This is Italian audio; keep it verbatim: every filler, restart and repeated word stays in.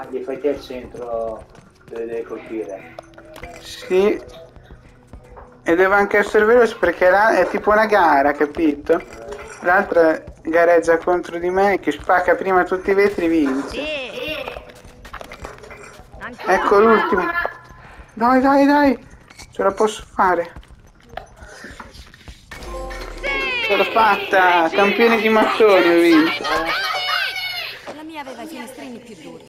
Anche fai te al centro dove devi colpire. Sì. E deve anche essere veloce perché là è tipo una gara, capito? L'altra gareggia contro di me che spacca prima tutti i vetri vince. Sì. Ancora. Ecco l'ultimo. Dai, dai, dai. Ce la posso fare. Sì. Ce l'ho fatta. Campione di mattoni ho vinto. La mia aveva i finestrini più duri.